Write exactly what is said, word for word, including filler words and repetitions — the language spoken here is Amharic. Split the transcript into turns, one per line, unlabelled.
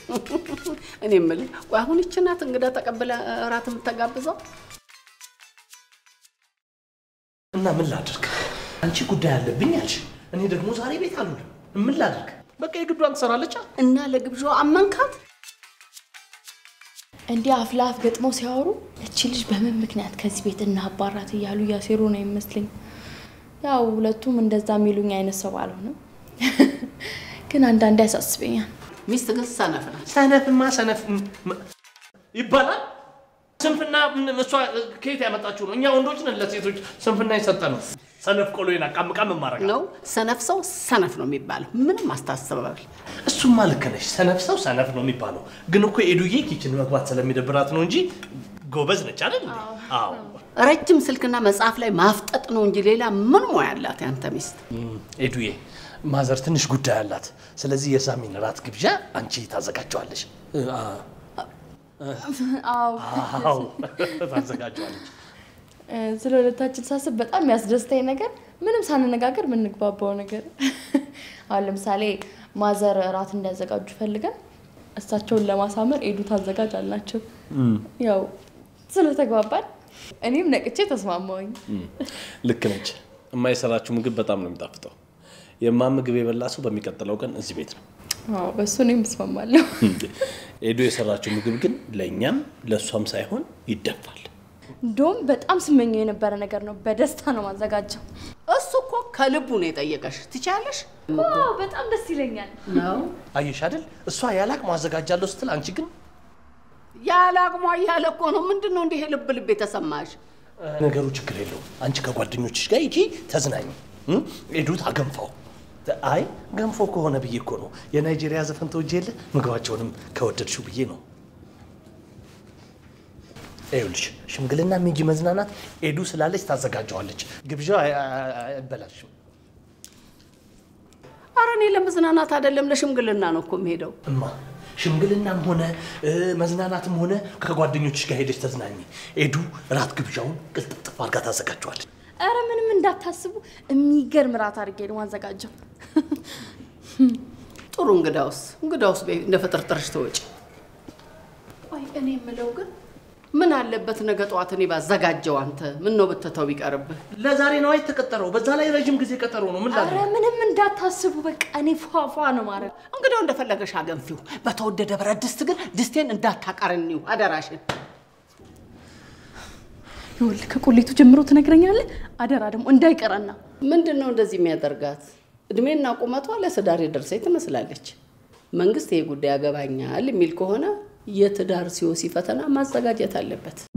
እኔ የምልህ ቆይ አሁን እቺ ናት እንግዳ ተቀበለ ራት የምትጋብዘው
እና ምን ላድርግ አንቺ ጉዳይ አለብኝ አልሽ እኔ ደግሞ ዛሬ ቤት አልውልም ምን ላድርግ በቃ የግዷን ትሰራለች
እና ለግብዣው አመንካት
እንዴ አፍላፍ ገጥመው ሲያወሩ እቺ ልጅ በምን ምክንያት ከዚህ ቤት እና አባራት ይያሉ ያሴሩ ነው ይመስልኝ ያው ሁለቱም እንደዛ ሚሉኝ አይነት ሰው አልሆነም ግን አንዳንዴ ያሳስበኛል
ሚስት ግን ሰነፍ ናት
ሰነፍማ ሰነፍ ይባላል ስንፍና እሷ ከየት ያመጣችሁ ነው እኛ ወንዶች ነን ለሴቶች ስንፍና ይሰጣነው ሰነፍ ቆሎይና ቀምቀም ማረጋ
ነው ሰነፍ ሰው ሰነፍ ነው የሚባለው ምንም አስተሳሰባል
እሱማ ልክ ነሽ ሰነፍ ሰው ሰነፍ ነው የሚባለው ግን እኮ ኤዱዬ ኪችን መግባት ስለሚደብራት ነው እንጂ ጎበዝ ነች አይደል አዎ
ረጅም ስልክና መጽሐፍ ላይ ማፍጠጥ ነው እንጂ ሌላ ምን ሞያ አላት ያንተ ሚስት
ኤዱዬ ማዘር ትንሽ ጉዳይ አላት ስለዚህ የሳሚን ራት ግብዣ አንቺ ታዘጋጃለሽ
አዎ
አዎ ታዘጋጃለሽ
ስለለታችን ሳስብ በጣም ያስደስተኝ ነገር ምንም ሳንነጋገር ምን ንግባባው ነገር አሁን ለምሳሌ ማዘር ራት እንዲያዘጋጁ ፈልገን እሳቸውን ለማሳመር ኤዱ ታዘጋጅ አልናቸው ያው ስለተግባባን እኔም ነቅቼ ተስማማውኝ
ልክ ነች የማይሰራችሁ ምግብ በጣም ነው የሚጣፍጠው የማም ምግብ የበላሱ በሚቀጥለው ቀን እዚህ ቤት ነው
አዎ በሱ ነው የምስማማለሁ
ኤዱ የሰራችሁ ምግብ ግን ለኛም ለሷም ሳይሆን ይደፋል
ዶም በጣም ስመኘው የነበረ ነገር ነው በደስታ ነው ማዘጋጀው
እሱ እኮ ከልቡ ነው የጠየቀሽ ትቻለሽ
ዋው በጣም ደስ ይለኛል
ነው
አየሽ አይደል እሷ ያላቅ ማዘጋጃለሁ ስትል አንቺ ግን
ያላቅሟ ያለ እኮ ነው ምንድነው እንዴ ልብ ልብ የተሰማሽ
ነገሩ ችግር የለው አንቺ ከጓደኞችሽ ጋር ይጂ ተዝናኝ ኤዱ ታገንፋው አይ ገንፎ ከሆነ ብዬ እኮ ነው የናይጄሪያ ዘፈን ተወጀለ ምግባቸውንም ከወደድሽው ብዬ ነው ኤውልሽ ሽምግልና ሚጂ መዝናናት ኤዱ ስላለች ታዘጋጀዋለች ግብዣው አይበላሽም
አረኔ ለመዝናናት አይደለም ለሽምግልና ነው እኮ የሚሄደው
እማ ሽምግልናም ሆነ መዝናናትም ሆነ ከጓደኞችሽ ጋር ሄደሽ ተዝናኝ ኤዱ ራት ግብዣውን ቅልጥፍጥፍ አድርጋ ታዘጋጀዋለች
አረ ምንም እንዳታስቡ የሚገርም ራት አድርጌ ነው ማዘጋጀው
ጥሩ እንግዳውስ እንግዳውስ እንደ ፈጥርጥርሽ ተወጪ አይ እኔ የምለው ግን ምን አለበት ነገ ጧት እኔ ባዘጋጀው አንተ ምን ነው በተተው ቢቀርብ
ለዛሬ ነው አይተቀጠረው በዛ ላይ ረጅም ጊዜ ቀጠሮ ነው ምን ላድርግ
አረ ምንም እንዳታስቡ በቃ እኔ ፏፏ ነው ማለት
እንግዳው እንደፈለገሽ አገንፊው በተወደደ ብረት ድስት ግን ድስቴን እንዳታቃርኒው አደራሽን
ይወል ከቁሌቱ ጀምሮ ትነግረኛለህ አደራ ደግሞ እንዳይቀርና
ምንድነው እንደዚህ የሚያደርጋት እድሜና ቁመቷ ለስዳር የደረሰች ትመስላለች መንግስት ይሄ ጉዳይ ያገባኛል የሚል ከሆነ የትዳር ሲወሲ ፈተና ማዘጋጀት አለበት